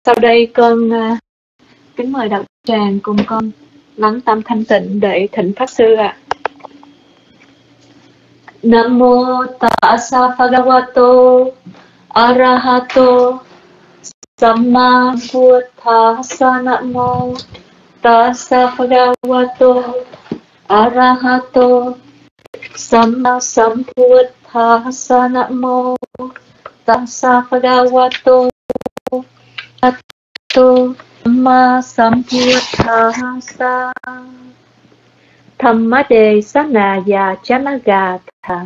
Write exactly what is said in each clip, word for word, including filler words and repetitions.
Sau đây con uh, kính mời đạo tràng cùng con lắng tâm thanh tịnh để thỉnh pháp sư ạ. À. Nam mô Tassa Bhagavato Arahato Samma Buddhassa. Nam mô Tassa Bhagavato Arahato Samma Sambuddhassa. Nam mô Tassa Bhagavato Arahato Samma Sambuddhassa. Dhammade Sanaya Janagatha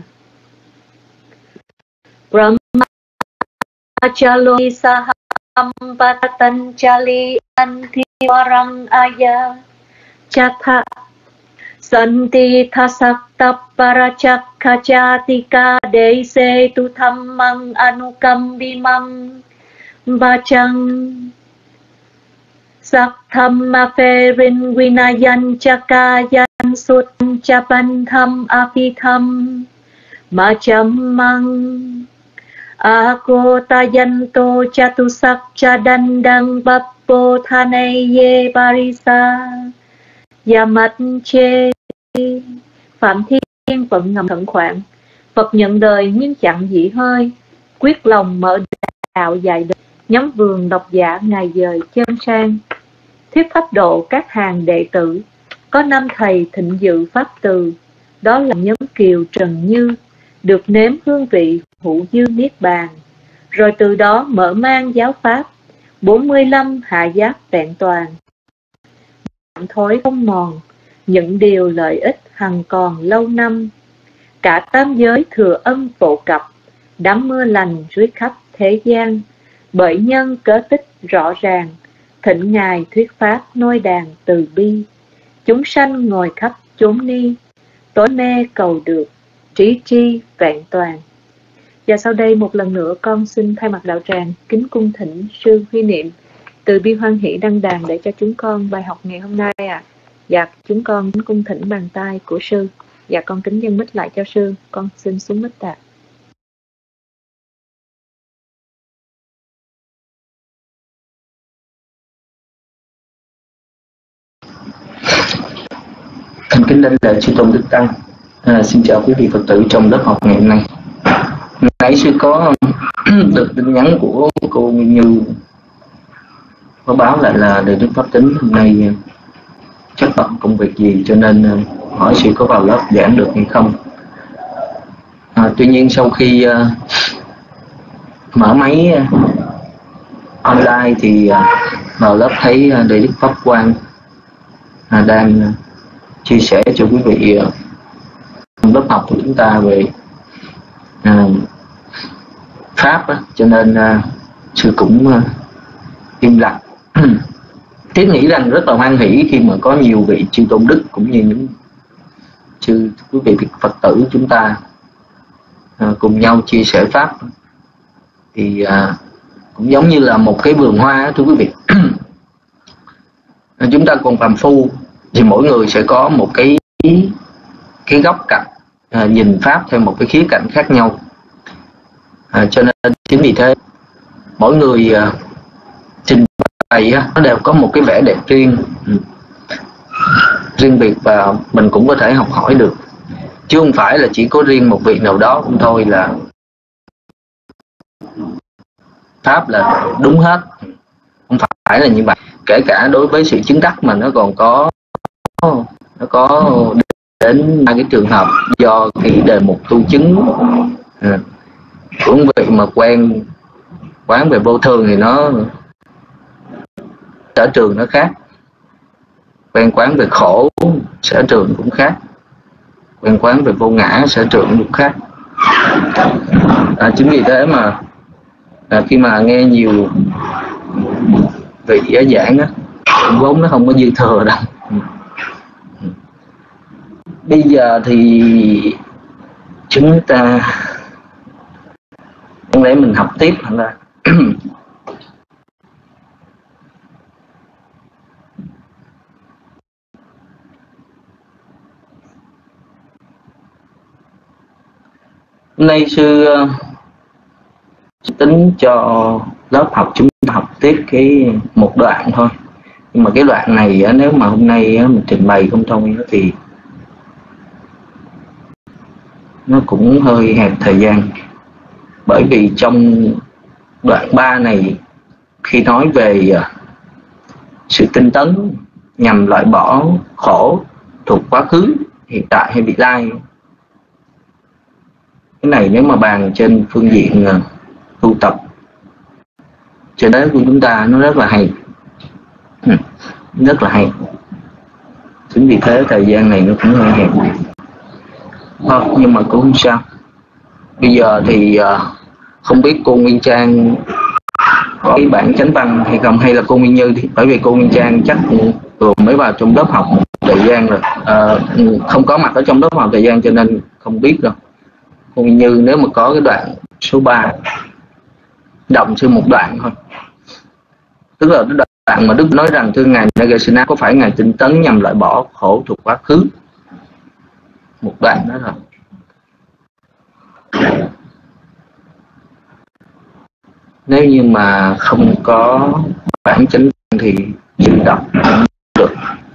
Brahmachalo Saham Patanjali Antiwaram Aya Chatha Santi Thasakta Parachakkajatika Dese Tu Dhammang Anukambimam Bachang Sắc Thamma Pherin Vinayan Chakayan Sut Chapan Tham Apitham Machamang Akotayanto Chatusak Chadandang Bappo Thaneye Parisa Yamat Che. Phạm Thiên vận ngầm thận khoạng. Phật nhận đời nhưng chẳng dị hơi, quyết lòng mở đạo dài đời, nhắm vườn độc giả ngày dời chân sang. Thuyết pháp độ các hàng đệ tử, có năm thầy thịnh dự pháp từ, đó là Nhóm Kiều Trần Như, được nếm hương vị hữu dư niết bàn, rồi từ đó mở mang giáo pháp, bốn mươi lăm hạ giác vẹn toàn. Thối không mòn, những điều lợi ích hằng còn lâu năm, cả tam giới thừa ân phổ cập, đám mưa lành rưới khắp thế gian, bởi nhân cớ tích rõ ràng, thịnh Ngài thuyết pháp nôi đàn từ bi, chúng sanh ngồi khắp chốn ni, tối mê cầu được, trí tri vẹn toàn. Và sau đây một lần nữa con xin thay mặt đạo tràng kính cung thỉnh sư Huy Niệm từ bi hoan hỷ đăng đàn để cho chúng con bài học ngày hôm nay ạ. À. Và chúng con kính cung thỉnh bàn tay của sư, và con kính dâng mic lại cho sư. Con xin xuống mic ạ. À. Thành kính lãnh lễ chư tôn đức tăng. À, xin chào quý vị Phật tử trong lớp học ngày hôm nay. Nãy sư có được tin nhắn của cô Nguyên Như có báo lại là Đại Đức Pháp Tính hôm nay chắc bận công việc gì, cho nên hỏi sư có vào lớp giảng được hay không. À, tuy nhiên sau khi uh, mở máy uh, online thì uh, vào lớp thấy uh, Đại Đức Pháp Quang uh, đang uh, chia sẻ cho quý vị uh, lớp học của chúng ta về uh, Pháp, uh, cho nên uh, sư cũng uh, im lặng. Thiết nghĩ rằng rất là hoan hỷ khi mà có nhiều vị chư tôn đức cũng như những chư quý vị Phật tử chúng ta uh, cùng nhau chia sẻ Pháp, thì uh, cũng giống như là một cái vườn hoa đó, thưa quý vị. Chúng ta còn phàm phu thì mỗi người sẽ có một cái cái góc cạnh uh, nhìn Pháp theo một cái khía cạnh khác nhau, uh, cho nên chính vì thế mỗi người uh, trình bày uh, nó đều có một cái vẻ đẹp riêng um, riêng biệt, và mình cũng có thể học hỏi được, chứ không phải là chỉ có riêng một vị nào đó không thôi là Pháp là đúng hết. Không phải là như vậy. Kể cả đối với sự chứng đắc mà nó còn có nó có đến ba cái trường hợp do cái đề mục tu chứng à, của vị mà quen quán về vô thường thì nó sở trường nó khác, quen quán về khổ sở trường cũng khác, quen quán về vô ngã sở trường cũng khác. À, chính vì thế mà à, khi mà nghe nhiều vị giảng á, vốn nó không có dư thừa đâu. Bây giờ thì chúng ta không lẽ mình học tiếp hả là hôm nay sư tính cho lớp học chúng học tiếp cái một đoạn thôi, nhưng mà cái đoạn này nếu mà hôm nay mình trình bày không thông thì nó cũng hơi hẹp thời gian. Bởi vì trong đoạn ba này khi nói về sự tinh tấn nhằm loại bỏ khổ thuộc quá khứ, hiện tại hay vị lai, cái này nếu mà bàn trên phương diện tu tập trên đấy của chúng ta nó rất là hay, rất là hay. Chính vì thế thời gian này nó cũng hơi hẹp thôi, nhưng mà cũng không sao. Bây giờ thì không biết cô Nguyên Trang có cái bản chánh văn hay không, hay là cô Nguyên Như thì bởi vì cô Nguyên Trang chắc vừa mới vào trong lớp học một thời gian rồi, à, không có mặt ở trong lớp học thời gian cho nên không biết đâu. Cô Nguyên Như nếu mà có cái đoạn số ba động sư một đoạn thôi, tức là cái đoạn mà Đức nói rằng thưa ngài Nagasena, có phải ngài tinh tấn nhằm loại bỏ khổ thuộc quá khứ, một đoạn đó rồi. Nếu như mà không có bản chánh văn thì tự đọc cũng được.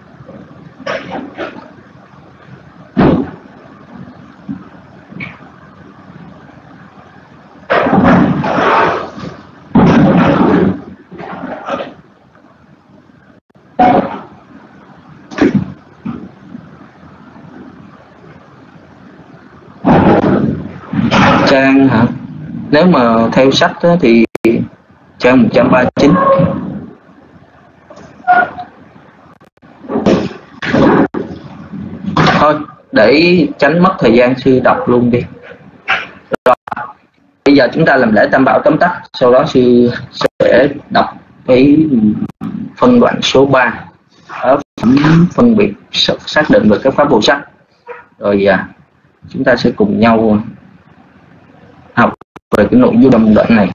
Trang hả? Nếu mà theo sách thì trang một trăm ba mươi chín. Thôi để tránh mất thời gian sư đọc luôn đi. Rồi, bây giờ chúng ta làm lễ tam bảo tóm tắt, sau đó sư sẽ đọc cái phân đoạn số ba ở phẩm phân biệt xác định về các pháp Bồ Sát. Rồi à, chúng ta sẽ cùng nhau học về cái nội dung trong đoạn này.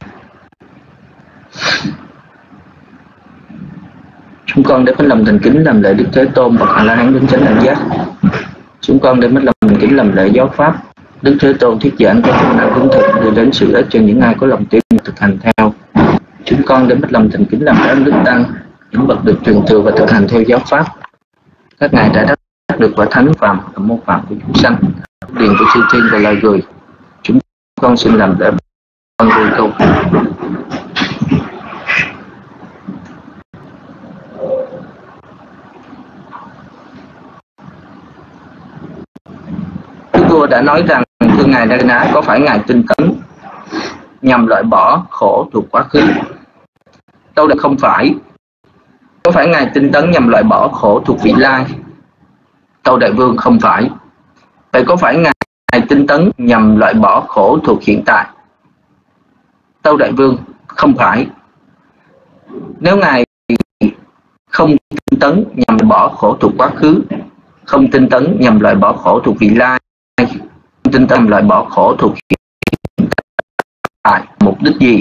Chúng con để mất lòng thành kính làm lễ Đức Thế Tôn bậc A La Hán đến chánh đẳng giác. Chúng con để mất lòng thành kính làm lễ giáo pháp Đức Thế Tôn thuyết giảng các phương năng hướng thực đưa đến sự ích cho những ai có lòng tin thực hành theo. Chúng con để mất lòng thành kính làm lễ Đức Tăng, những bậc được truyền thừa và thực hành theo giáo pháp. Các ngài đã đắc được quả thánh phàm và môn phạm của chúng sanh, điền của chư thiên và loài người. Chúng con xin làm lễ con vui câu. Đức vua đã nói rằng thưa ngài Nagasena, có phải ngài tinh tấn nhằm loại bỏ khổ thuộc quá khứ? Đâu là không phải. Có phải ngài tinh tấn nhằm loại bỏ khổ thuộc vị lai? Tâu đại vương không phải. Vậy có phải ngài tinh tấn nhằm loại bỏ khổ thuộc hiện tại? Tâu đại vương không phải. Nếu ngài không tinh tấn nhằm loại bỏ khổ thuộc quá khứ, không tinh tấn nhằm loại bỏ khổ thuộc vị lai, không tinh tấn nhằm loại bỏ khổ thuộc hiện tại, mục đích gì?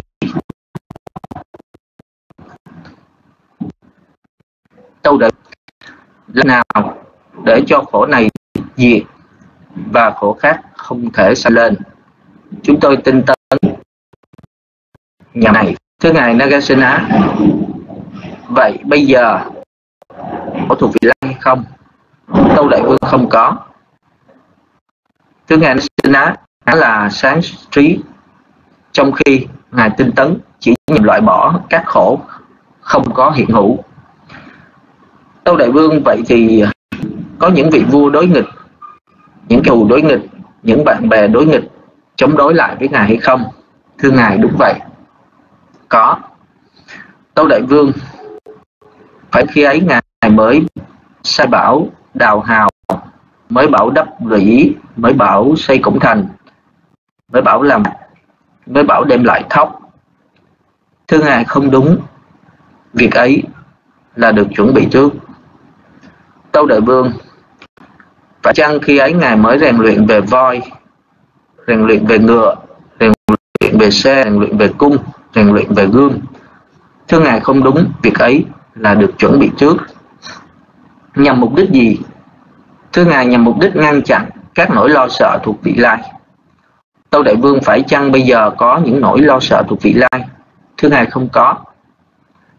Tâu đại vương nào để cho khổ này diệt và khổ khác không thể sanh lên? Chúng tôi tinh tấn nhà này. Thưa ngài Nagasena, vậy bây giờ khổ thuộc vị lai hay không? Tâu đại vương không có. Thưa ngài Nagasena, là sáng trí, trong khi ngài tinh tấn chỉ nhằm loại bỏ các khổ không có hiện hữu. Tâu đại vương, vậy thì có những vị vua đối nghịch, những cừu đối nghịch, những bạn bè đối nghịch chống đối lại với ngài hay không? Thưa ngài, đúng vậy, có. Tâu đại vương, phải khi ấy ngài mới sai bảo đào hào, mới bảo đắp lũy, mới bảo xây cổng thành, mới bảo làm, mới bảo đem lại thóc. Thưa ngài, không đúng. Việc ấy là được chuẩn bị trước. Tâu đại vương, phải chăng khi ấy ngài mới rèn luyện về voi, rèn luyện về ngựa, rèn luyện về xe, rèn luyện về cung, rèn luyện về gương? Thưa ngài, không đúng. Việc ấy là được chuẩn bị trước. Nhằm mục đích gì? Thưa ngài, nhằm mục đích ngăn chặn các nỗi lo sợ thuộc vị lai. Tâu đại vương, phải chăng bây giờ có những nỗi lo sợ thuộc vị lai? Thưa ngài, không có.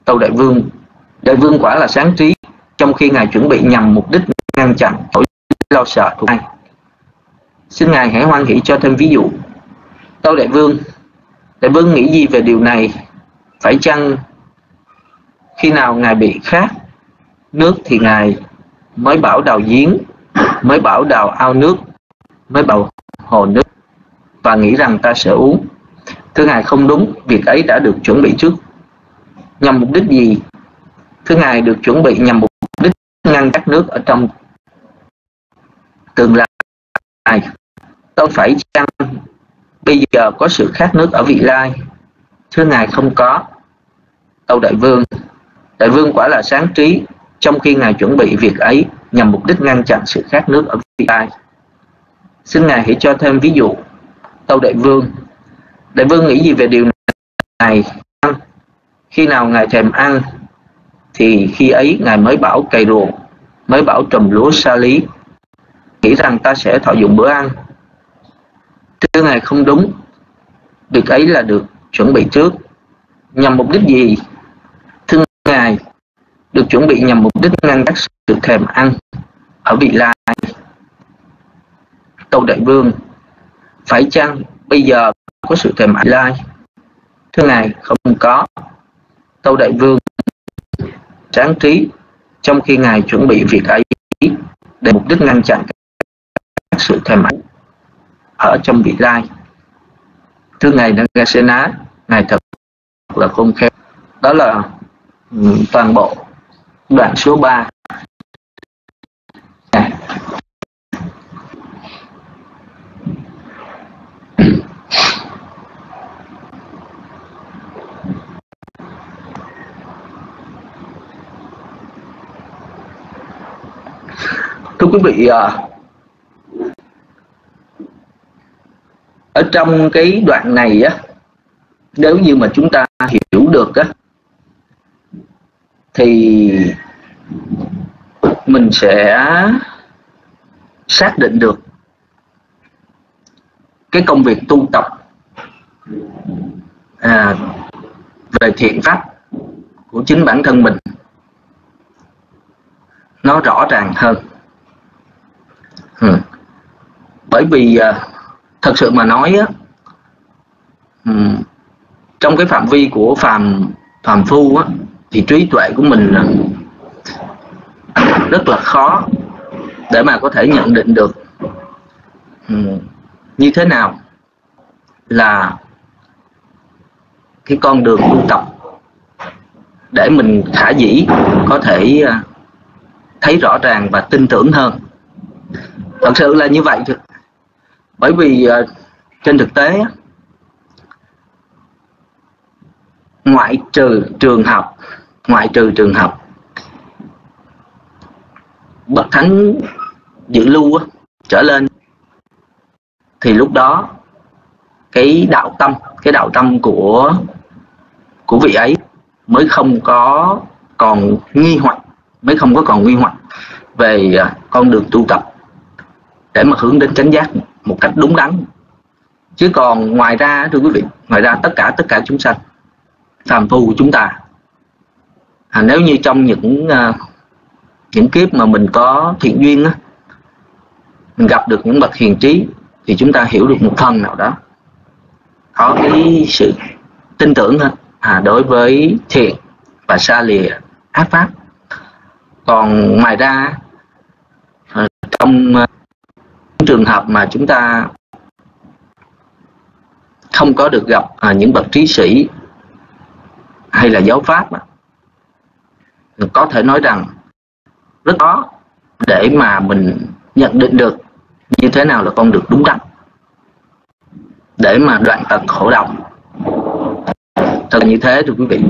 Tâu Đại Vương, Đại Vương quả là sáng trí, trong khi Ngài chuẩn bị nhằm mục đích ngăn chặn nỗi lo sợ của Ngài. Xin Ngài hãy hoan hỷ cho thêm ví dụ. Tâu Đại Vương, Đại Vương nghĩ gì về điều này? Phải chăng khi nào Ngài bị khát nước thì Ngài mới bảo đào giếng, mới bảo đào ao nước, mới bảo hồ nước và nghĩ rằng ta sẽ uống? Thưa Ngài, không đúng, việc ấy đã được chuẩn bị trước. Nhằm mục đích gì? Thưa Ngài, được chuẩn bị nhằm mục đích ngăn các nước ở trong tương lai. Đâu phải chăng bây giờ có sự khát nước ở vị lai? Thưa Ngài, không có. Tâu Đại Vương, Đại Vương quả là sáng trí, trong khi Ngài chuẩn bị việc ấy nhằm mục đích ngăn chặn sự khát nước ở vị lai. Xin Ngài hãy cho thêm ví dụ. Tâu Đại Vương, Đại Vương nghĩ gì về điều này? Khi nào Ngài thèm ăn thì khi ấy Ngài mới bảo cày ruộng, mới bảo trồng lúa sa lý, nghĩ rằng ta sẽ thọ dụng bữa ăn. Thưa Ngài, không đúng, việc ấy là được chuẩn bị trước. Nhằm mục đích gì? Thưa Ngài, được chuẩn bị nhằm mục đích ngăn các sự thèm ăn ở vị lai. Tâu Đại Vương, phải chăng bây giờ có sự thèm ăn lai? Thưa Ngài, không có. Tâu Đại Vương, sáng trí, trong khi Ngài chuẩn bị việc ấy để mục đích ngăn chặn các sự thèm ăn ở trong vị lai. Thưa Ngài Nagasena, Ngài thật là khôn khéo. Đó là um, toàn bộ đoạn số ba. Thưa quý vị, ở trong cái đoạn này á, nếu như mà chúng ta hiểu được á, thì mình sẽ xác định được cái công việc tu tập à, về thiện pháp của chính bản thân mình nó rõ ràng hơn. Ừ. Bởi vì à, thật sự mà nói á, um, trong cái phạm vi của phàm phàm phu á, thì trí tuệ của mình rất là khó để mà có thể nhận định được um, như thế nào là cái con đường tu tập để mình khả dĩ có thể uh, thấy rõ ràng và tin tưởng hơn. Thật sự là như vậy thôi. Bởi vì uh, trên thực tế, ngoại trừ trường học, ngoại trừ trường học, bậc thánh dự lưu uh, trở lên, thì lúc đó cái đạo tâm, cái đạo tâm của của vị ấy mới không có còn nghi hoặc, mới không có còn nghi hoặc về uh, con đường tu tập để mà hướng đến chánh giác một cách đúng đắn. Chứ còn ngoài ra, thưa quý vị, ngoài ra tất cả tất cả chúng sanh phàm phu của chúng ta, à, nếu như trong những uh, những kiếp mà mình có thiện duyên á, mình gặp được những bậc hiền trí, thì chúng ta hiểu được một phần nào đó, có cái sự tin tưởng hơn à, đối với thiện và xa lìa ác pháp. Còn ngoài ra, uh, trong uh, trường hợp mà chúng ta không có được gặp à, những bậc trí sĩ hay là giáo pháp, có thể nói rằng rất khó để mà mình nhận định được như thế nào là con đường đúng đắn để mà đoạn tận khổ đau. Thật là như thế, thưa quý vị.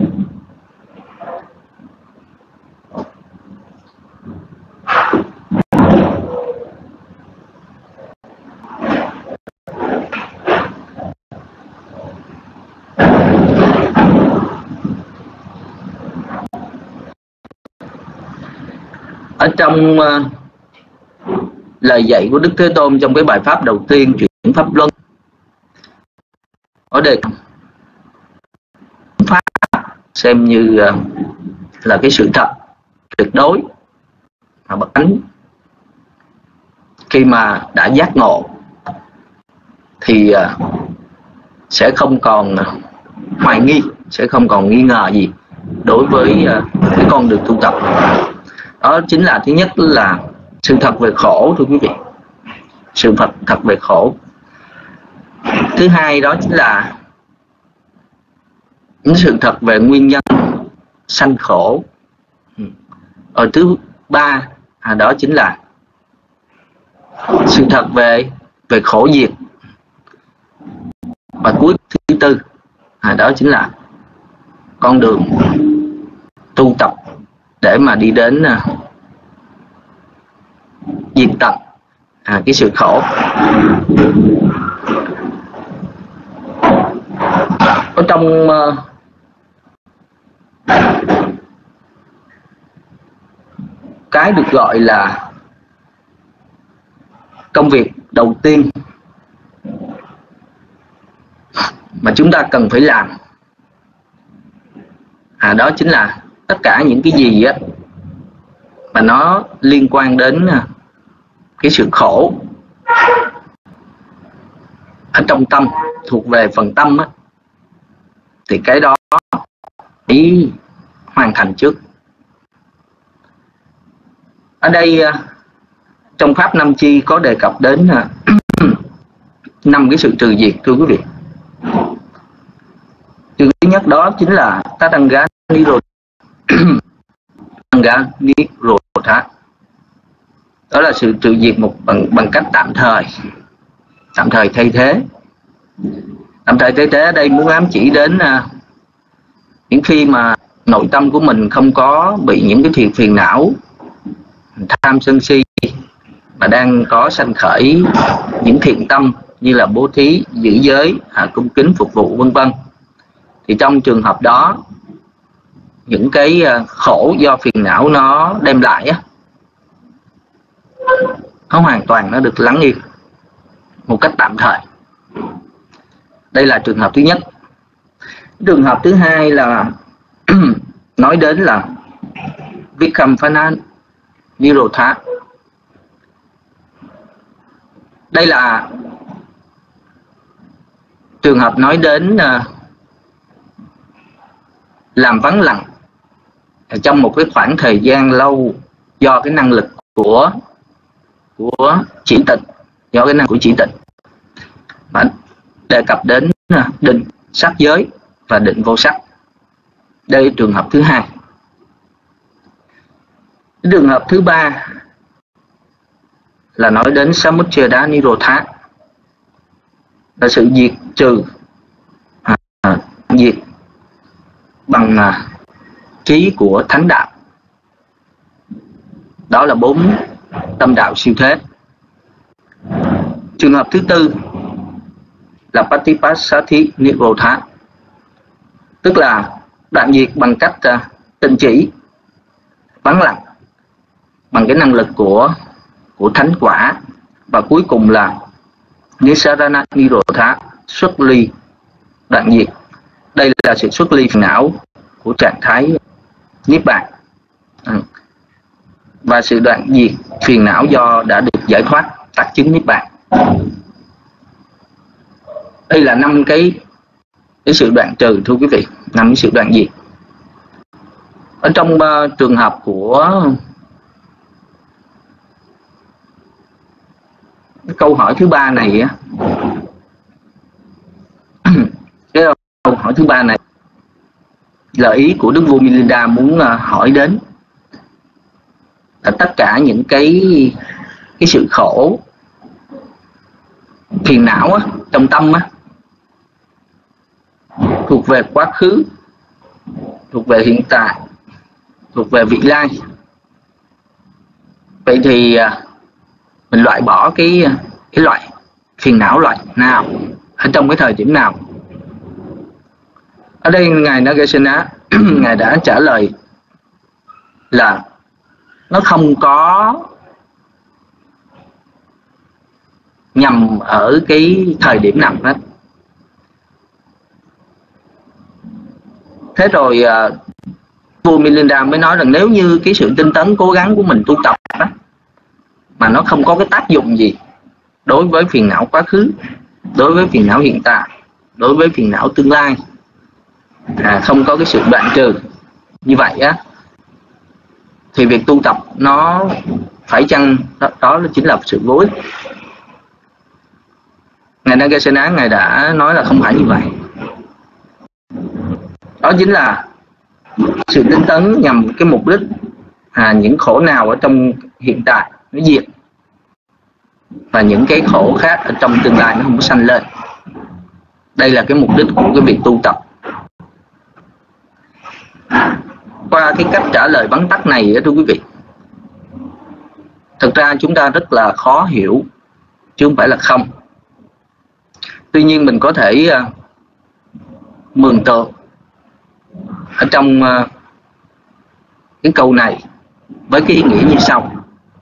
Ở trong uh, lời dạy của Đức Thế Tôn trong cái bài pháp đầu tiên, chuyển pháp luân, ở đây pháp xem như uh, là cái sự thật tuyệt đối mà bậc thánh khi mà đã giác ngộ thì uh, sẽ không còn uh, hoài nghi, sẽ không còn nghi ngờ gì đối với uh, cái con đường tu tập. Đó chính là thứ nhất là sự thật về khổ, thưa quý vị, sự thật thật về khổ. Thứ hai đó chính là những sự thật về nguyên nhân sanh khổ. Ở thứ ba à, đó chính là sự thật về về khổ diệt. Và cuối thứ tư à, đó chính là con đường tu tập để mà đi đến à, diệt tận à, cái sự khổ. Ở trong uh, cái được gọi là công việc đầu tiên mà chúng ta cần phải làm à, đó chính là tất cả những cái gì á mà nó liên quan đến cái sự khổ ở trong tâm, thuộc về phần tâm á, thì cái đó phải hoàn thành trước. Ở đây trong pháp năm chi có đề cập đến năm cái sự trừ diệt, thưa quý vị. Thứ nhất đó chính là Tatanga Nirodha. Nirodha đó là sự trừ diệt một bằng, bằng cách tạm thời, tạm thời thay thế. Tạm thời thay thế ở đây muốn ám chỉ đến uh, những khi mà nội tâm của mình không có bị những cái thiện phiền não tham sân si mà đang có sanh khởi những thiện tâm như là bố thí, giữ giới, à, cung kính phục vụ vân vân, thì trong trường hợp đó những cái uh, khổ do phiền não nó đem lại á, nó hoàn toàn nó được lắng yên một cách tạm thời. Đây là trường hợp thứ nhất. Trường hợp thứ hai là nói đến là Vikhamphana Nirodha. Đây là trường hợp nói đến uh, làm vắng lặng trong một cái khoảng thời gian lâu do cái năng lực của của chỉ tịnh, do cái năng của chỉ tịnh, và đề cập đến định sắc giới và định vô sắc. Đây là trường hợp thứ hai. Trường hợp thứ ba là nói đến Samuccaya Nirodha, là sự diệt trừ, à, diệt bằng à, trí của thánh đạo. Đó là bốn tâm đạo siêu thế. Trường hợp thứ tư là Patipassati Nirodha, tức là đoạn diệt bằng cách uh, tinh chỉ, vắng lặng, bằng cái năng lực của của thánh quả. Và cuối cùng là Nissarana Nirodha, xuất ly, đoạn diệt. Đây là sự xuất ly phiền não của trạng thái niết bàn, ừ. và sự đoạn diệt phiền não do đã được giải thoát tác chứng niết bàn. Đây là năm cái cái sự đoạn trừ, thưa quý vị, năm cái sự đoạn diệt. Ở trong uh, trường hợp của câu hỏi thứ ba này á, cái câu hỏi thứ ba này là ý của Đức Vua Milinda muốn uh, hỏi đến là tất cả những cái cái sự khổ phiền não á, trong tâm á, thuộc về quá khứ, thuộc về hiện tại, thuộc về vị lai. Vậy thì mình loại bỏ cái cái loại phiền não loại nào ở trong cái thời điểm nào? Ở đây ngài Nagasena ngài đã trả lời là nó không có nhằm ở cái thời điểm nào hết. Thế rồi uh, vua Milinda mới nói rằng nếu như cái sự tinh tấn cố gắng của mình tu tập đó, mà nó không có cái tác dụng gì đối với phiền não quá khứ, đối với phiền não hiện tại, đối với phiền não tương lai, à, không có cái sự đoạn trừ như vậy á, thì việc tu tập nó phải chăng đó, đó chính là sự vô ích. Ngài Nagasena Ngài đã nói là không phải như vậy. Đó chính là sự tinh tấn nhằm cái mục đích à, những khổ nào ở trong hiện tại nó diệt, và những cái khổ khác ở trong tương lai nó không có sanh lên. Đây là cái mục đích của cái việc tu tập. Qua cái cách trả lời vắn tắt này thưa quý vị, thực ra chúng ta rất là khó hiểu chứ không phải là không. Tuy nhiên mình có thể uh, mường tượng ở trong uh, cái câu này với cái ý nghĩa như sau.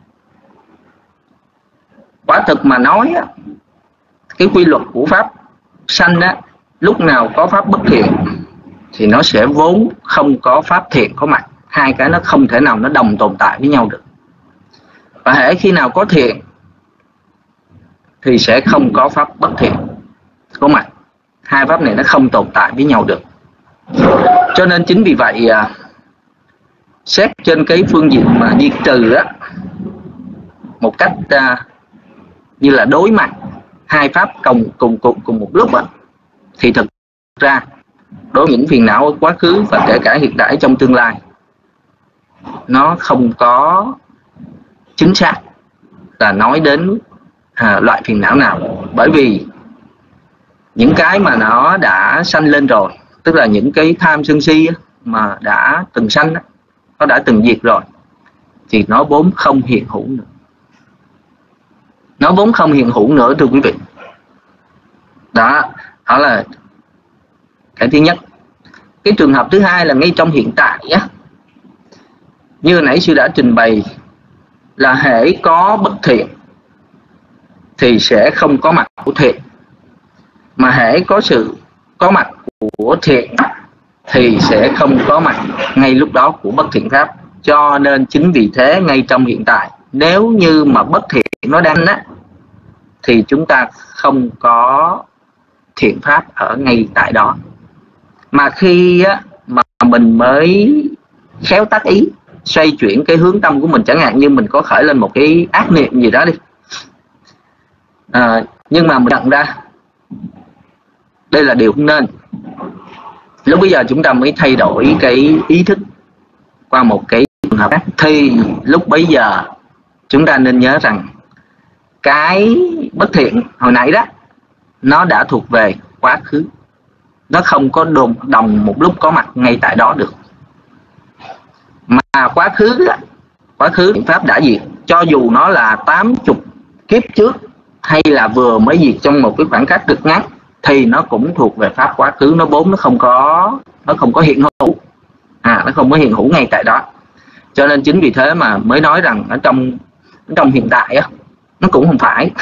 Quả thực mà nói á, cái quy luật của pháp sanh á, lúc nào có pháp bất thiện thì nó sẽ vốn không có pháp thiện có mặt. Hai cái nó không thể nào nó đồng tồn tại với nhau được. Và hễ khi nào có thiện thì sẽ không có pháp bất thiện có mặt. Hai pháp này nó không tồn tại với nhau được. Cho nên chính vì vậy à, xét trên cái phương diện mà diệt trừ á, một cách à, như là đối mặt hai pháp cùng cùng cùng cùng một lúc á, thì thực ra đối với những phiền não ở quá khứ và kể cả hiện tại trong tương lai, nó không có chính xác là nói đến à, loại phiền não nào. Bởi vì những cái mà nó đã sanh lên rồi, tức là những cái tham sân si mà đã từng sanh, nó đã từng diệt rồi, thì nó vốn không hiện hữu nữa. Nó vốn không hiện hữu nữa thưa quý vị. Đó, đó là cái thứ nhất. Cái trường hợp thứ hai là ngay trong hiện tại á, như nãy sư đã trình bày, là hễ có bất thiện thì sẽ không có mặt của thiện, mà hễ có sự có mặt của thiện thì sẽ không có mặt ngay lúc đó của bất thiện pháp. Cho nên chính vì thế ngay trong hiện tại, nếu như mà bất thiện nó đang á, thì chúng ta không có thiện pháp ở ngay tại đó. Mà khi á, mà mình mới khéo tác ý, xoay chuyển cái hướng tâm của mình, chẳng hạn như mình có khởi lên một cái ác niệm gì đó đi, à, nhưng mà mình nhận ra đây là điều không nên, lúc bây giờ chúng ta mới thay đổi cái ý thức qua một cái trường hợp khác, thì lúc bấy giờ chúng ta nên nhớ rằng cái bất thiện hồi nãy đó nó đã thuộc về quá khứ, nó không có đồng, đồng một lúc có mặt ngay tại đó được. Mà quá khứ quá khứ thiện pháp đã diệt, cho dù nó là tám mươi kiếp trước hay là vừa mới diệt trong một cái khoảng cách cực ngắn, thì nó cũng thuộc về pháp quá khứ, nó vốn nó không có nó không có hiện hữu, à nó không có hiện hữu ngay tại đó. Cho nên chính vì thế mà mới nói rằng ở trong ở trong hiện tại á, nó cũng không phải.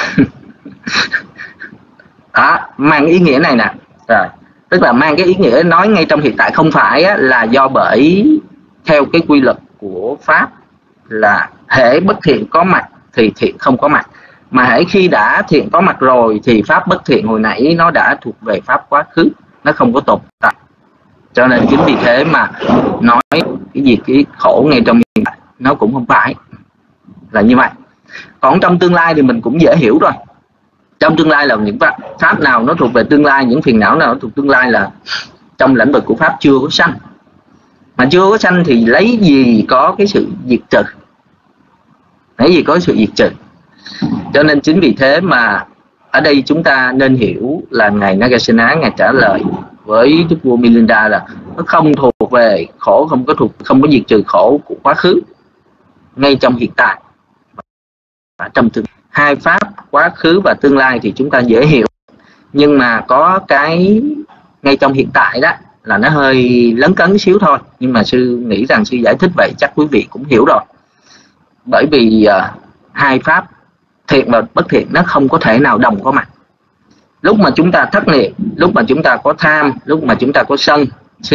Đó, mang ý nghĩa này nè. Rồi, tức là mang cái ý nghĩa nói ngay trong hiện tại không phải á, là do bởi theo cái quy luật của pháp là hễ bất thiện có mặt thì thiện không có mặt, mà hễ khi đã thiện có mặt rồi thì pháp bất thiện hồi nãy nó đã thuộc về pháp quá khứ, nó không có tồn tại. Cho nên chính vì thế mà nói cái gì cái khổ ngay trong hiện tại nó cũng không phải là như vậy. Còn trong tương lai thì mình cũng dễ hiểu rồi. Trong tương lai là những pháp, pháp nào nó thuộc về tương lai, những phiền não nào nó thuộc tương lai là trong lĩnh vực của pháp chưa có sanh. Mà chưa có sanh thì lấy gì có cái sự diệt trừ, lấy gì có sự diệt trừ. Cho nên chính vì thế mà ở đây chúng ta nên hiểu là Ngài Nagasena Ngài trả lời với Đức vua Milinda là nó không thuộc về khổ, không có thuộc không có diệt trừ khổ của quá khứ ngay trong hiện tại và trong tương. Hai pháp quá khứ và tương lai thì chúng ta dễ hiểu, nhưng mà có cái ngay trong hiện tại đó là nó hơi lấn cấn xíu thôi, nhưng mà sư nghĩ rằng sư giải thích vậy chắc quý vị cũng hiểu rồi. Bởi vì uh, hai pháp thiện và bất thiện nó không có thể nào đồng có mặt. Lúc mà chúng ta thất niệm, lúc mà chúng ta có tham, lúc mà chúng ta có sân si,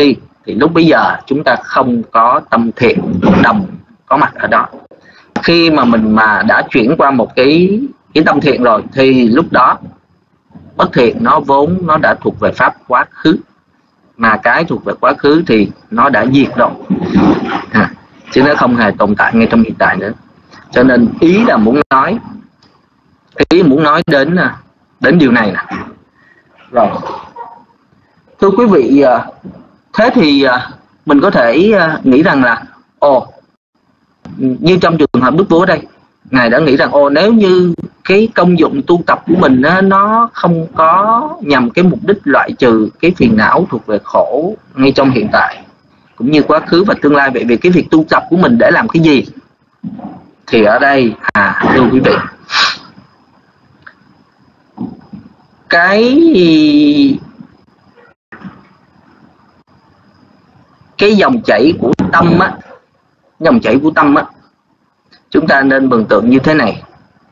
thì lúc bây giờ chúng ta không có tâm thiện đồng có mặt ở đó. Khi mà mình mà đã chuyển qua một cái cái tâm thiện rồi thì lúc đó bất thiện nó vốn nó đã thuộc về pháp quá khứ, mà cái thuộc về quá khứ thì nó đã diệt rồi, à, chứ nó không hề tồn tại ngay trong hiện tại nữa. Cho nên ý là muốn nói ý muốn nói đến đến điều này nè. Rồi, thưa quý vị, thế thì mình có thể nghĩ rằng là ồ, như trong trường hợp Đức Vua đây, Ngài đã nghĩ rằng ồ, nếu như cái công dụng tu tập của mình á, nó không có nhằm cái mục đích loại trừ cái phiền não thuộc về khổ ngay trong hiện tại cũng như quá khứ và tương lai, vậy vì cái việc tu tập của mình để làm cái gì? Thì ở đây, à thưa quý vị, cái cái dòng chảy của tâm á, dòng chảy của tâm á, chúng ta nên mường tượng như thế này.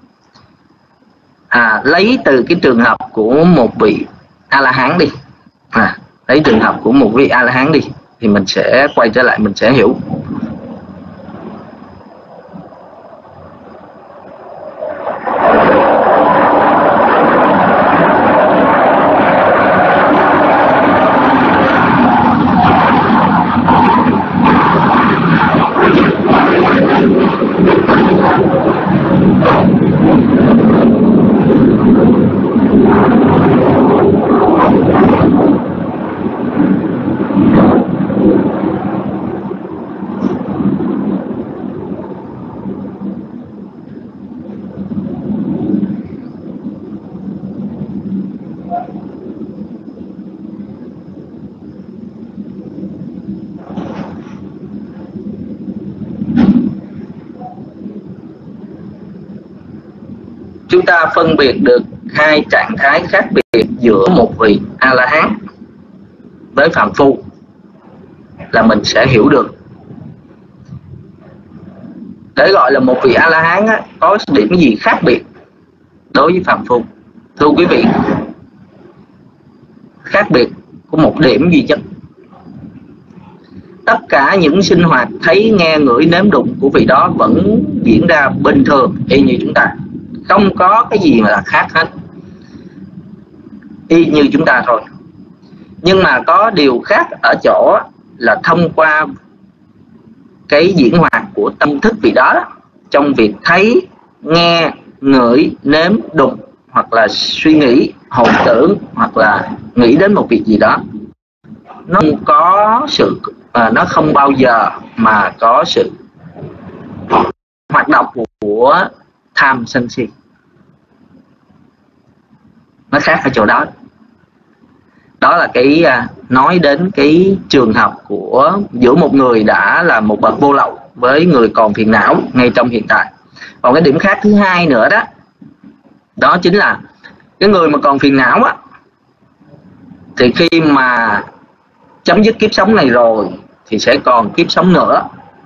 À, lấy từ cái trường hợp của một vị A-la-hán đi, à, lấy trường hợp của một vị A-la-hán đi thì mình sẽ quay trở lại, mình sẽ hiểu. Chúng ta phân biệt được hai trạng thái khác biệt giữa một vị A-la-hán với phàm phu là mình sẽ hiểu được. Để gọi là một vị A-la-hán có điểm gì khác biệt đối với phàm phu? Thưa quý vị, khác biệt của một điểm duy nhất. Tất cả những sinh hoạt thấy, nghe, ngửi, nếm, đụng của vị đó vẫn diễn ra bình thường y như chúng ta, không có cái gì mà là khác hết, y như chúng ta thôi. Nhưng mà có điều khác ở chỗ là thông qua cái diễn hoạt của tâm thức vị đó, đó trong việc thấy, nghe, ngửi, nếm, đụng, hoặc là suy nghĩ, hồi tưởng, hoặc là nghĩ đến một việc gì đó, nó không có sự à, nó không bao giờ mà có sự hoạt động của tham sân si. Nó khác ở chỗ đó. Đó là cái nói đến cái trường hợp của giữa một người đã là một bậc vô lậu với người còn phiền não ngay trong hiện tại. Còn cái điểm khác thứ hai nữa đó, đó chính là cái người mà còn phiền não á, thì khi mà chấm dứt kiếp sống này rồi thì sẽ còn kiếp sống nữa.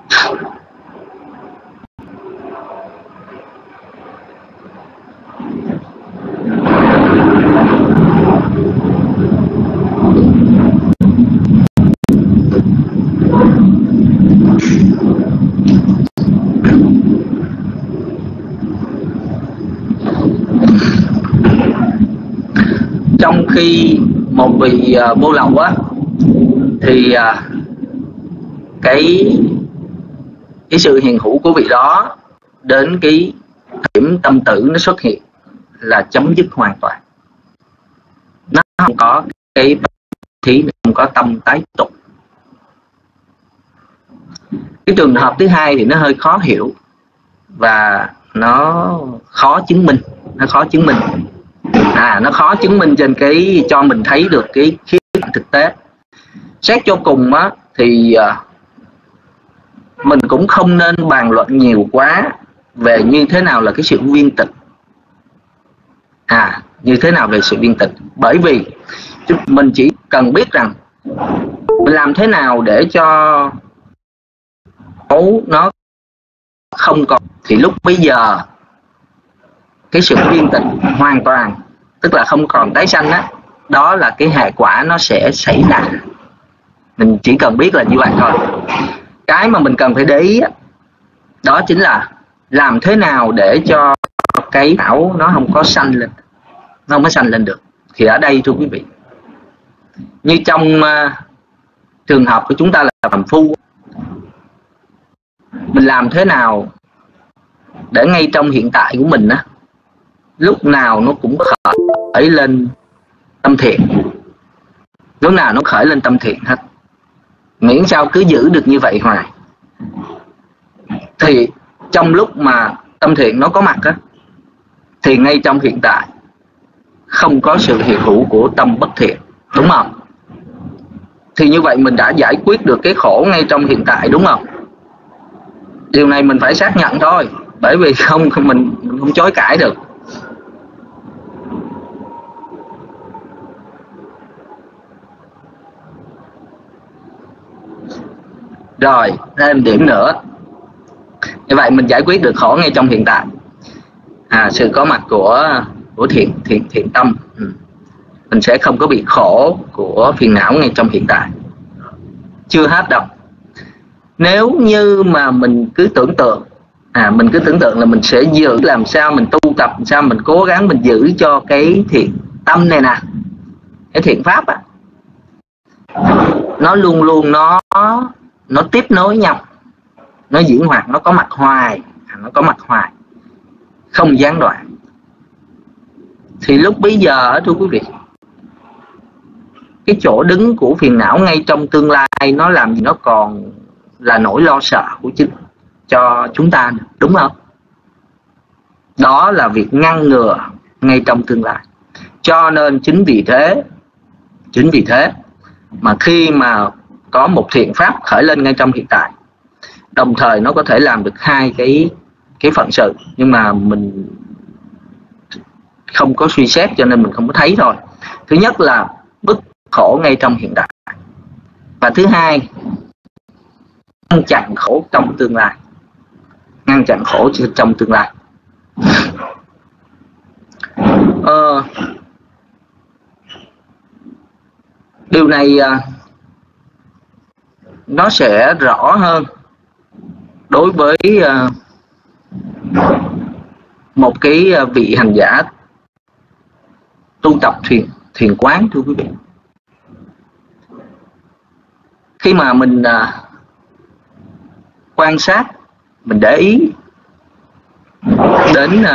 Trong khi một vị uh, vô lậu á thì uh, cái cái sự hiện hữu của vị đó đến cái điểm tâm tử nó xuất hiện là chấm dứt hoàn toàn. Nó không có cái thí, không có tâm tái tục. Cái trường hợp thứ hai thì nó hơi khó hiểu và nó khó chứng minh, nó khó chứng minh. À, nó khó chứng minh trên cái cho mình thấy được cái khía cạnh thực tế. Xét cho cùng á thì uh, mình cũng không nên bàn luận nhiều quá về như thế nào là cái sự viên tịch. À, như thế nào về sự viên tịch. Bởi vì mình chỉ cần biết rằng mình làm thế nào để cho ấu nó không còn, thì lúc bây giờ cái sự viên tịch hoàn toàn, tức là không còn tái sanh á, đó là cái hệ quả nó sẽ xảy ra. Mình chỉ cần biết là như vậy thôi. Cái mà mình cần phải để ý đó chính là làm thế nào để cho cái não nó không có sanh lên, nó không có sanh lên được. Thì ở đây thưa quý vị, như trong uh, trường hợp của chúng ta là phàm phu, mình làm thế nào để ngay trong hiện tại của mình á, lúc nào nó cũng khởi lên tâm thiện, lúc nào nó khởi lên tâm thiện hết, miễn sao cứ giữ được như vậy hoài. Thì trong lúc mà tâm thiện nó có mặt á, thì ngay trong hiện tại không có sự hiện hữu của tâm bất thiện, đúng không? Thì như vậy mình đã giải quyết được cái khổ ngay trong hiện tại, đúng không? Điều này mình phải xác nhận thôi, bởi vì không mình, mình không chối cãi được. Rồi, thêm điểm nữa. Như vậy mình giải quyết được khổ ngay trong hiện tại. À, sự có mặt của của thiện thiện thiện tâm, ừ. Mình sẽ không có bị khổ của phiền não ngay trong hiện tại. Chưa hết đâu. Nếu như mà mình cứ tưởng tượng, à mình cứ tưởng tượng là mình sẽ giữ, làm sao mình tu tập, làm sao mình cố gắng mình giữ cho cái thiện tâm này nè, cái thiện pháp á, nó luôn luôn nó nó tiếp nối nhau, nó diễn hoạt, nó có mặt hoài, nó có mặt hoài, không gián đoạn. Thì lúc bấy giờ thưa quý vị, cái chỗ đứng của phiền não ngay trong tương lai nó làm gì nó còn là nỗi lo sợ của chính cho chúng ta, đúng không? Đó là việc ngăn ngừa ngay trong tương lai. Cho nên chính vì thế, chính vì thế mà khi mà có một thiện pháp khởi lên ngay trong hiện tại, đồng thời nó có thể làm được hai cái cái phận sự, nhưng mà mình không có suy xét cho nên mình không có thấy thôi. Thứ nhất là bức khổ ngay trong hiện tại, và thứ hai ngăn chặn khổ trong tương lai, ngăn chặn khổ trong tương lai. Ờ, điều này nó sẽ rõ hơn đối với một cái vị hành giả tu tập thiền thiền quán, thưa quý vị. Khi mà mình quan sát, mình để ý đến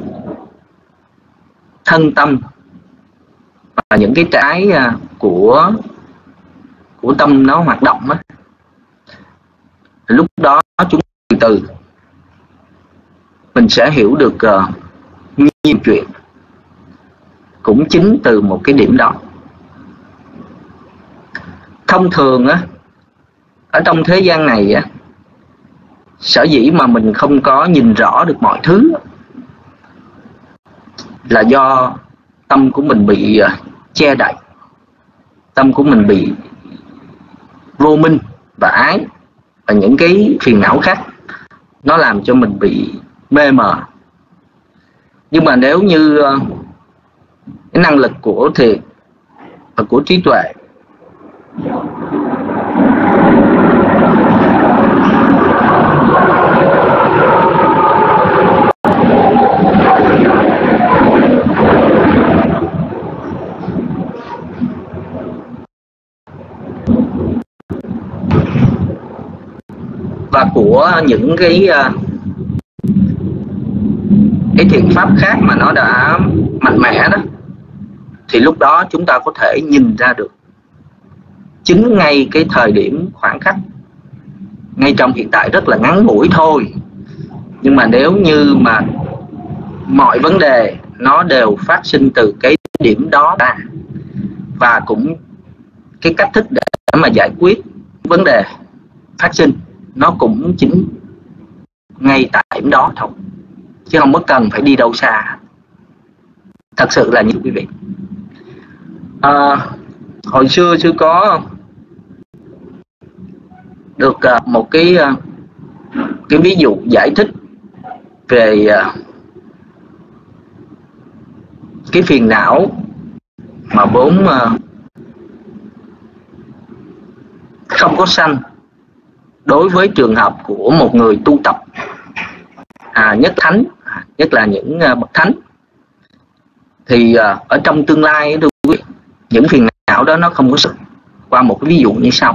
thân tâm và những cái trái của của tâm nó hoạt động á, lúc đó chúng từ từ mình sẽ hiểu được uh, nhiều chuyện, cũng chính từ một cái điểm đó. Thông thường á, ở trong thế gian này á, sở dĩ mà mình không có nhìn rõ được mọi thứ là do tâm của mình bị uh, che đậy, tâm của mình bị vô minh và ái và những cái phiền não khác, nó làm cho mình bị mê mờ. Nhưng mà nếu như uh, cái năng lực của thiền và của trí tuệ và của những cái uh, cái thiện pháp khác mà nó đã mạnh mẽ đó, thì lúc đó chúng ta có thể nhìn ra được chính ngay cái thời điểm khoảng khắc ngay trong hiện tại rất là ngắn ngủi thôi. Nhưng mà nếu như mà mọi vấn đề nó đều phát sinh từ cái điểm đó ra, và cũng cái cách thức để mà giải quyết vấn đề phát sinh nó cũng chính ngay tại điểm đó thôi, chứ không có cần phải đi đâu xa. Thật sự là như quý vị. À, hồi xưa sư có được uh, một cái uh, cái ví dụ giải thích về uh, cái phiền não mà vốn uh, không có sanh đối với trường hợp của một người tu tập à, nhất thánh, nhất là những uh, bậc thánh. Thì uh, ở trong tương lai những phiền não đó nó không có sanh. Qua một cái ví dụ như sau.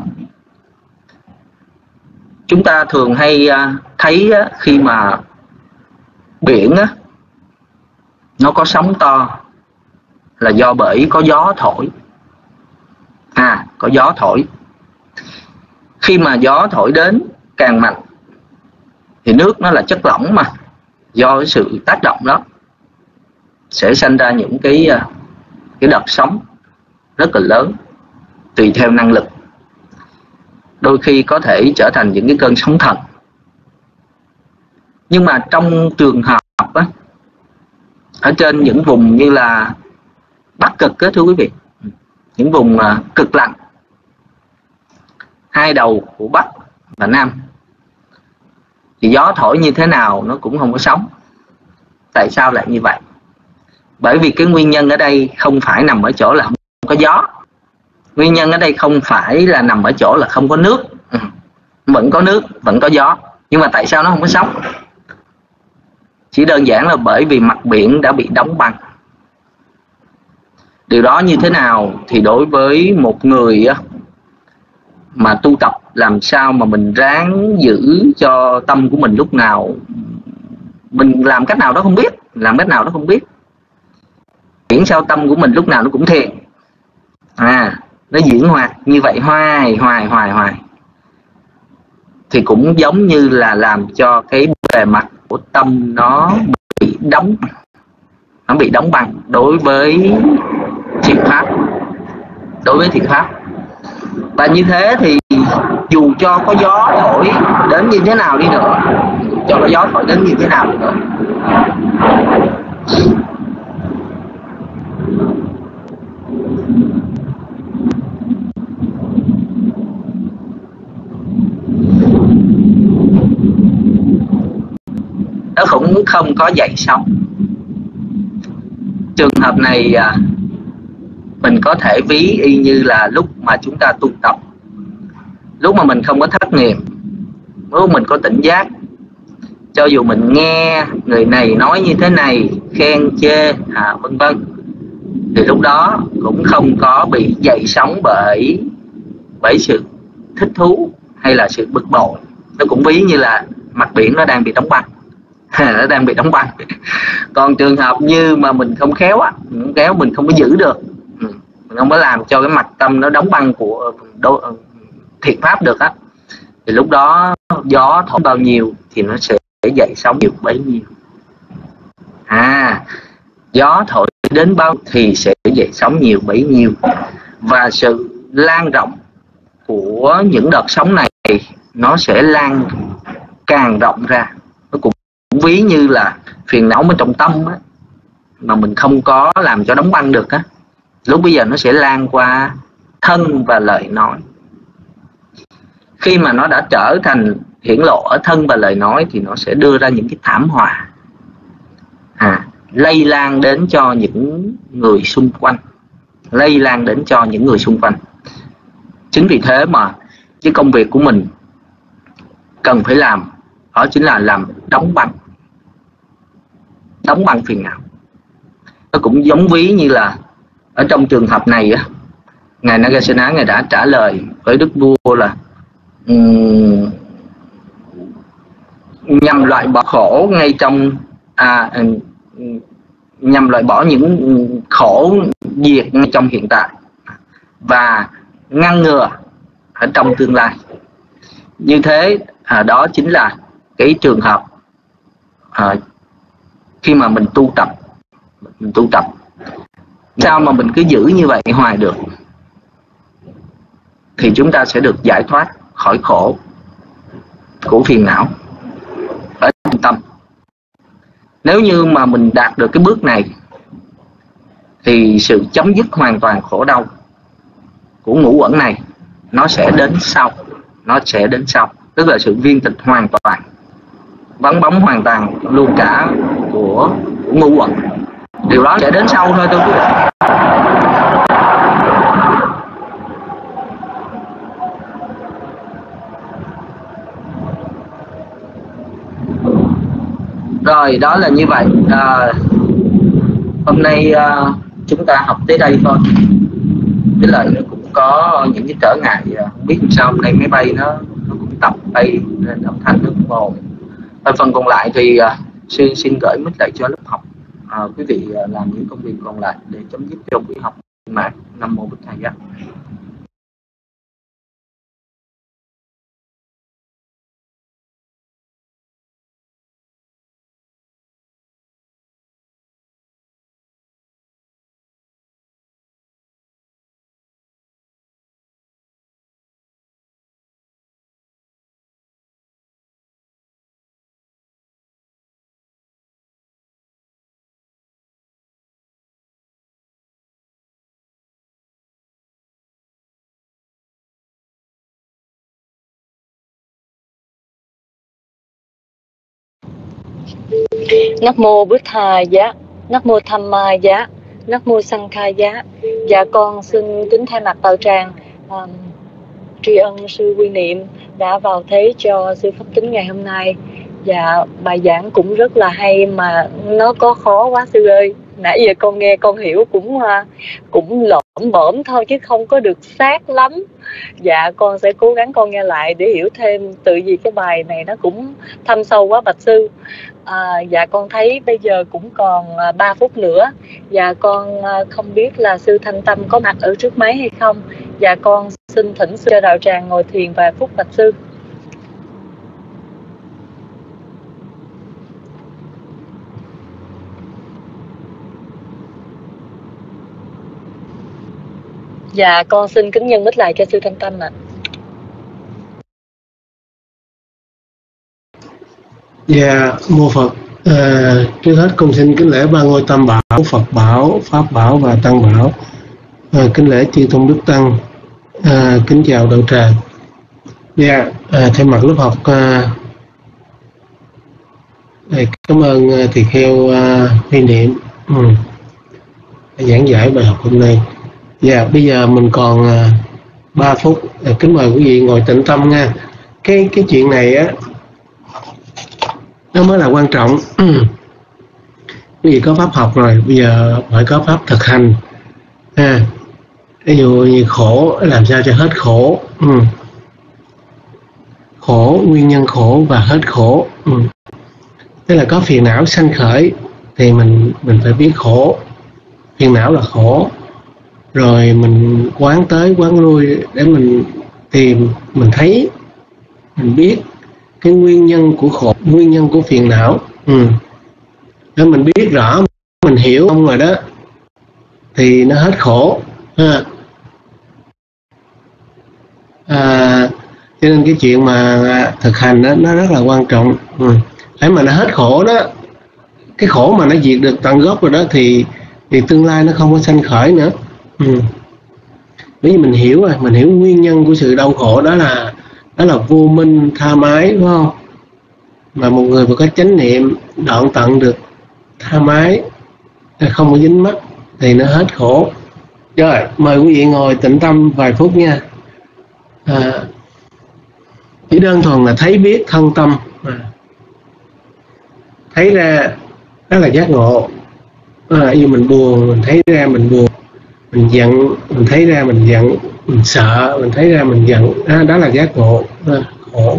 Chúng ta thường hay uh, thấy uh, khi mà biển uh, nó có sóng to là do bởi có gió thổi. À, có gió thổi. Khi mà gió thổi đến càng mạnh thì nước nó là chất lỏng mà, do cái sự tác động đó sẽ sinh ra những cái cái đợt sóng rất là lớn tùy theo năng lực. Đôi khi có thể trở thành những cái cơn sóng thần. Nhưng mà trong trường hợp á, ở trên những vùng như là Bắc Cực á, thưa quý vị, những vùng uh, cực lạnh, hai đầu của Bắc và Nam, thì gió thổi như thế nào nó cũng không có sóng. Tại sao lại như vậy? Bởi vì cái nguyên nhân ở đây không phải nằm ở chỗ là không có gió. Nguyên nhân ở đây không phải là nằm ở chỗ là không có nước. Ừ. Vẫn có nước, vẫn có gió. Nhưng mà tại sao nó không có sóng? Chỉ đơn giản là bởi vì mặt biển đã bị đóng băng. Điều đó như thế nào? Thì đối với một người mà tu tập, làm sao mà mình ráng giữ cho tâm của mình lúc nào, mình làm cách nào đó không biết, làm cách nào đó không biết, miễn sao tâm của mình lúc nào nó cũng thiền, à, nó diễn hoạt như vậy hoài hoài hoài hoài, thì cũng giống như là làm cho cái bề mặt của tâm nó bị đóng, nó bị đóng băng đối với thiện pháp, đối với thiện pháp. Và như thế thì dù cho có gió thổi đến như thế nào đi nữa, cho có gió thổi đến như thế nào đi nữa, nó cũng không có dậy sóng. Trường hợp này mình có thể ví y như là lúc mà chúng ta tu tập, lúc mà mình không có thất niệm, lúc mình có tỉnh giác, cho dù mình nghe người này nói như thế này, khen chê à, vân vân, thì lúc đó cũng không có bị dậy sóng bởi bởi sự thích thú hay là sự bực bội. Nó cũng ví như là mặt biển nó đang bị đóng băng, nó đang bị đóng băng. Còn trường hợp như mà mình không khéo á, mình không khéo, mình không có giữ được, mình không có làm cho cái mặt tâm nó đóng băng của thiện pháp được á, thì lúc đó gió thổi bao nhiêu thì nó sẽ dậy sóng nhiều bấy nhiêu. À, gió thổi đến bao thì sẽ dậy sóng nhiều bấy nhiêu. Và sự lan rộng của những đợt sóng này nó sẽ lan càng rộng ra. Nó cũng ví như là phiền não ở trong tâm á, mà mình không có làm cho đóng băng được á, lúc bây giờ nó sẽ lan qua thân và lời nói. Khi mà nó đã trở thành hiển lộ ở thân và lời nói thì nó sẽ đưa ra những cái thảm họa, à, lây lan đến cho những người xung quanh, lây lan đến cho những người xung quanh. Chính vì thế mà cái công việc của mình cần phải làm, đó chính là làm đóng băng, đóng băng phiền não. Nó cũng giống ví như là ở trong trường hợp này á, ngài Nagasena ngài đã trả lời với đức vua là um, nhằm loại bỏ khổ ngay trong à, nhằm loại bỏ những khổ diệt ngay trong hiện tại và ngăn ngừa ở trong tương lai. Như thế à, đó chính là cái trường hợp à, khi mà mình tu tập, mình tu tập sao mà mình cứ giữ như vậy hoài được, thì chúng ta sẽ được giải thoát khỏi khổ của phiền não ở trong tâm. Nếu như mà mình đạt được cái bước này thì sự chấm dứt hoàn toàn khổ đau của ngũ uẩn này nó sẽ đến sau, nó sẽ đến sau, tức là sự viên tịch hoàn toàn, vắng bóng hoàn toàn luôn cả của, của ngũ uẩn. Điều đó sẽ đến sau thôi, tôi quý vị. Rồi, đó là như vậy. À, hôm nay à, chúng ta học tới đây thôi. Với lại nó cũng có những cái trở ngại, không biết làm sao hôm nay máy bay nó nó cũng tập bay nên âm thanh nó cũng ồn. Ở phần còn lại thì à, xin xin gửi mic lại cho lớp học. À, quý vị à, làm những công việc còn lại để chấm dứt trong buổi học mạng. Nam mô Bích Thầy Giác. Nắc mô Bích Thà Giá, Nắc mô Tham Ma Giá, Nắc mô Sanh Kha Giá. Dạ con xin kính thay mặt đạo tràng um, tri ân sư Quy Niệm đã vào thế cho sư pháp tính ngày hôm nay. Dạ bài giảng cũng rất là hay mà nó có khó quá sư ơi. Nãy giờ con nghe con hiểu cũng cũng lởm bởm thôi chứ không có được sát lắm. Dạ con sẽ cố gắng con nghe lại để hiểu thêm, tự vì cái bài này nó cũng thâm sâu quá bạch sư. À, dạ con thấy bây giờ cũng còn ba phút nữa. Dạ con không biết là sư Thanh Tâm có mặt ở trước máy hay không. Dạ con xin thỉnh sư cho đạo tràng ngồi thiền vài phút bạch sư. Dạ con xin kính nhân mic lại cho sư Thanh Tâm ạ. Dạ mô Phật. À, trước hết con xin kính lễ ba ngôi tam bảo, Phật bảo, Pháp bảo và Tăng bảo. À, kính lễ chư tôn đức tăng. À, kính chào đạo tràng. Dạ à, thay mặt lớp học à, cảm ơn à, Tỳ Kheo à, Huy Niệm ừ, giảng giải bài học hôm nay. Dạ bây giờ mình còn à, ba phút. À, kính mời quý vị ngồi tĩnh tâm nha. Cái cái chuyện này á nó mới là quan trọng. Quý vị có pháp học rồi, bây giờ phải có pháp thực hành. À, ví dụ như khổ, làm sao cho hết khổ. Ừ. Khổ, nguyên nhân khổ và hết khổ. Ừ. Tức là có phiền não sanh khởi thì mình mình phải biết khổ. Phiền não là khổ. Rồi mình quán tới, quán lui để mình tìm, mình thấy, mình biết cái nguyên nhân của khổ, nguyên nhân của phiền não. Ừ. Để mình biết rõ, mình hiểu không rồi đó thì nó hết khổ ha. À, cho nên cái chuyện mà thực hành đó, nó rất là quan trọng. Ừ. Để mà nó hết khổ đó, cái khổ mà nó diệt được tận gốc rồi đó thì thì tương lai nó không có sanh khởi nữa. Ừ. Bởi vì mình hiểu rồi, mình hiểu nguyên nhân của sự đau khổ đó là đó là vô minh tha mái, đúng không? Mà một người mà có chánh niệm đoạn tận được tha mái, không có dính mắc thì nó hết khổ. Rồi mời quý vị ngồi tĩnh tâm vài phút nha. À, chỉ đơn thuần là thấy biết thân tâm, à, thấy ra đó là giác ngộ. À, như mình buồn, mình thấy ra mình buồn, mình giận, mình thấy ra mình giận, mình sợ, mình thấy ra mình giận, à, đó là giác ngộ. À, khổ.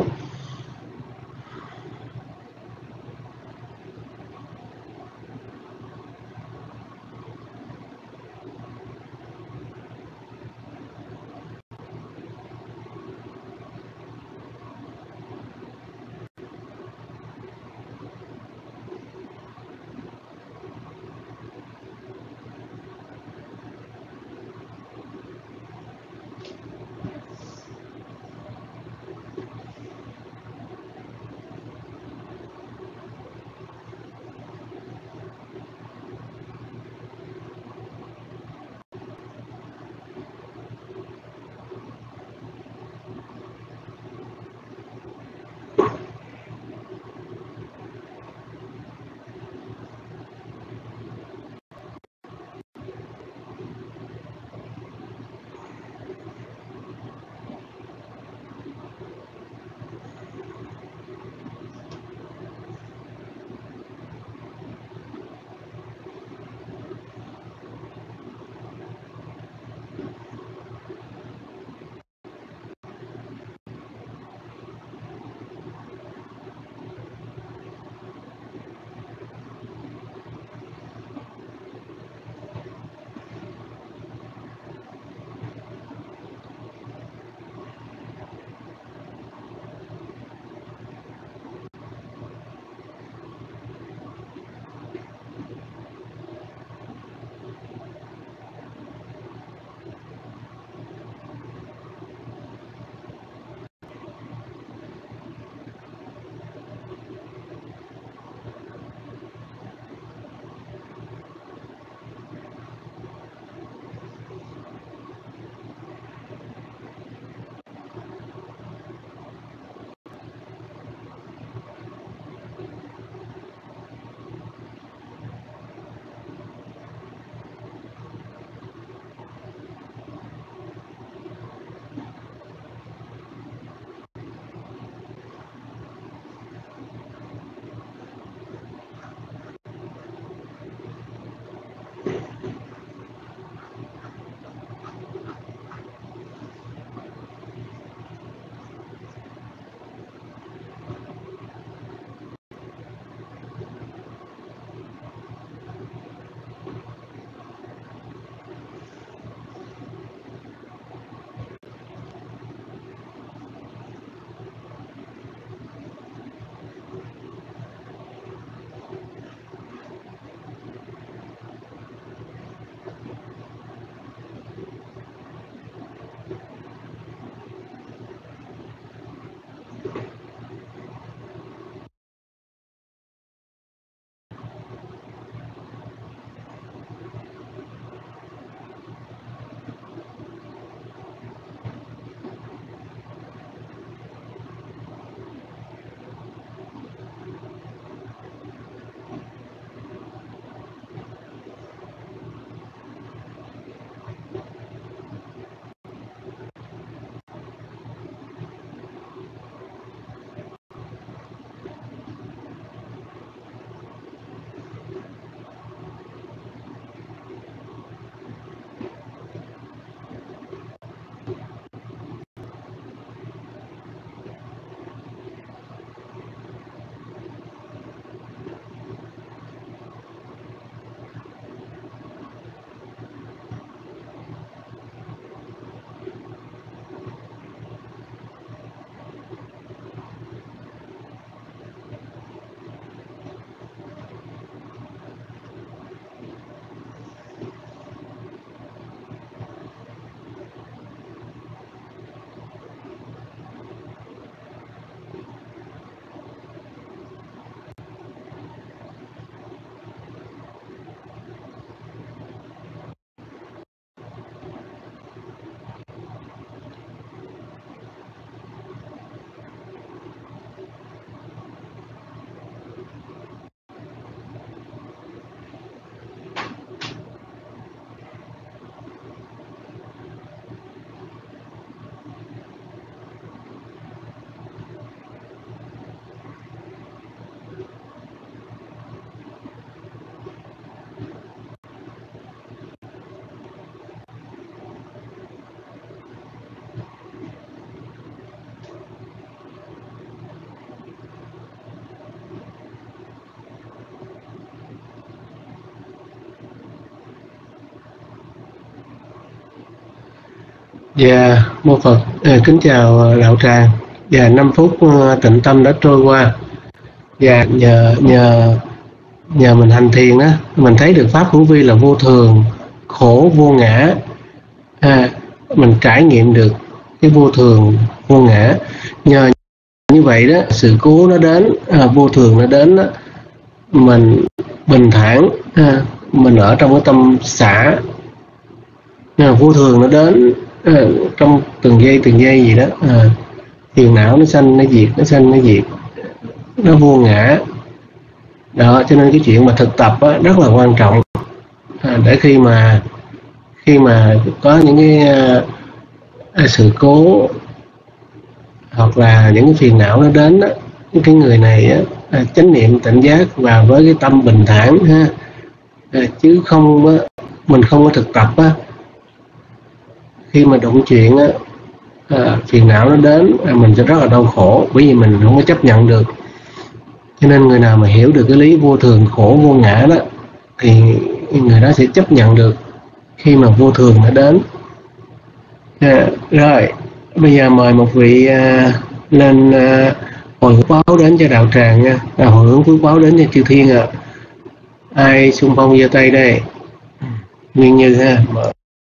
Dạ, mô Phật, à, kính chào đạo tràng. Và năm phút tịnh tâm đã trôi qua. Và nhờ nhờ nhờ mình hành thiền á, mình thấy được pháp hữu vi là vô thường, khổ vô ngã. À, mình trải nghiệm được cái vô thường, vô ngã. Nhờ như vậy đó, sự cố nó đến, à, vô thường nó đến đó, mình bình thản, à, mình ở trong cái tâm xả. À, vô thường nó đến à, trong từng giây từng giây gì đó, à, phiền não nó sanh nó diệt, nó sanh nó diệt, nó vô ngã. Đó, cho nên cái chuyện mà thực tập á, rất là quan trọng, à, để khi mà khi mà có những cái à, sự cố hoặc là những cái phiền não nó đến á, cái người này á, à, chánh niệm tỉnh giác và với cái tâm bình thản ha, à, chứ không á, mình không có thực tập á, khi mà đụng chuyện á, à, phiền não nó đến, à, mình sẽ rất là đau khổ, bởi vì mình không có chấp nhận được. Cho nên người nào mà hiểu được cái lý vô thường, khổ, vô ngã đó, thì người đó sẽ chấp nhận được khi mà vô thường nó đến. À, rồi bây giờ mời một vị à, lên à, hồi hướng báo đến cho đạo tràng nha, à, hồi hướng phước báo đến cho chư thiên ạ. À. Ai xung phong giơ tay đây? Nguyên Như ha. Mời.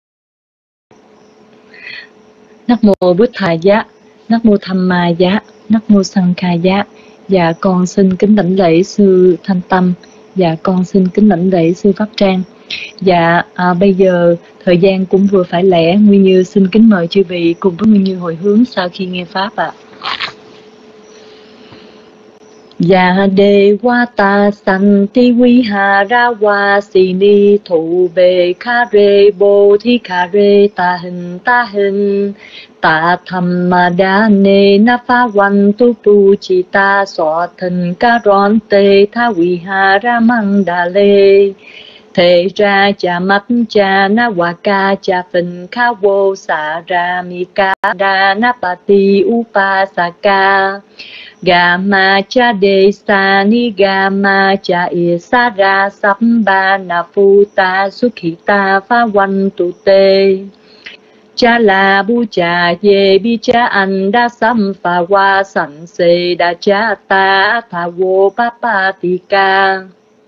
Nắc mô Bụt Thầy Giá, Nắc mô Tham Ma Giá, Nắc mô Sang Kha Giá. Dạ con xin kính lãnh lễ sư Thanh Tâm. Dạ con xin kính lãnh lễ sư Pháp Trang. Dạ à, bây giờ thời gian cũng vừa phải lẽ, Nguyên Như xin kính mời chư vị cùng với Nguyên Như hồi hướng sau khi nghe Pháp ạ. À. Dạ đề wa ta san ti vi ha ra wa si ni thủ bề kha re bồ thi kha re ta hình ta hình ta tham ma đa ne na pha văn tu tu chi ta so thần ca ron te tha vi ha ra mang đà lê thế ra cha mắt cha na wa ca cha phần kha vô sa ra mi ca đa na pa ti upa sa ca Gama cha de sa ni gama cha isa ra samba na futa sukhita pha văn tu te cha la bu cha ye bi cha anda sam pha wa san se da cha ta tha wo pa pa ti ca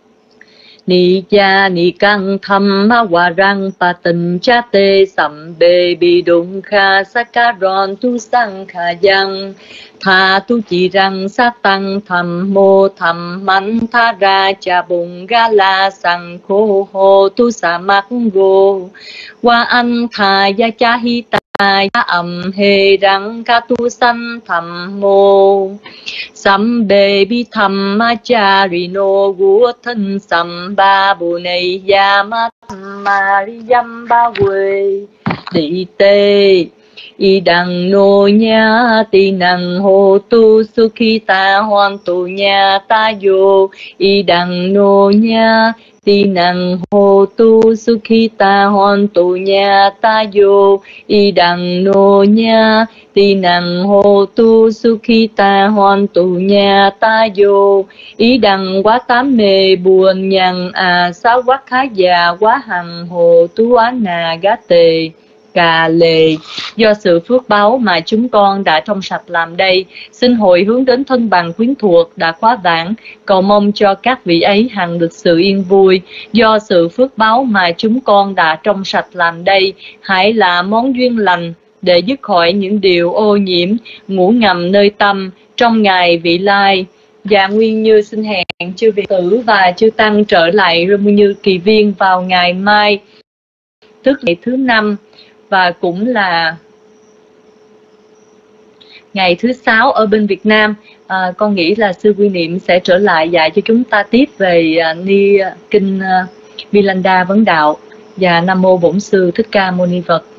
ni cha ni căng tham ma wa rang pa tình cha te sam be bi dung kha sakaron tu sang kha yang tha tu chỉ rằng sa tăng tham mô tham mắn tha ra cha bùng ga la sang khô hồ tu sa mắc gô wa an tha ya cha hi ta ya âm hê răng ca tu san tham mô sam bê bi tham ma cha ri no gu thân sam ba bồ này ya ma ma ri yam ba quê đi tê y đằng nô nha ti năng hồ tu sukhita hoan tu nha ta yo y đằng nô nha ti năng hồ tu sukhita hoan tu nha ta yo y đằng nô nha ti năng hồ tu sukhita hoan tu nha ta yo y đằng quá tám mê buồn nhằn à sáu quá khá già quá hằng hồ tu á nà gá tề Cà lề. Do sự phước báu mà chúng con đã trong sạch làm đây, xin hồi hướng đến thân bằng quyến thuộc đã quá vãng, cầu mong cho các vị ấy hằng được sự yên vui. Do sự phước báu mà chúng con đã trong sạch làm đây, hãy là món duyên lành để dứt khỏi những điều ô nhiễm ngủ ngầm nơi tâm trong ngày vị lai. Và Nguyên Như xin hẹn chư vị tử và chư tăng trở lại Nguyên Như Kỳ Viên vào ngày mai, tức ngày thứ năm, và cũng là ngày thứ sáu ở bên Việt Nam. À, con nghĩ là sư Quy Niệm sẽ trở lại dạy cho chúng ta tiếp về uh, ni uh, kinh uh, Vilanda Vấn Đạo. Và Nam Mô Bổn Sư Thích Ca Mâu Ni Phật.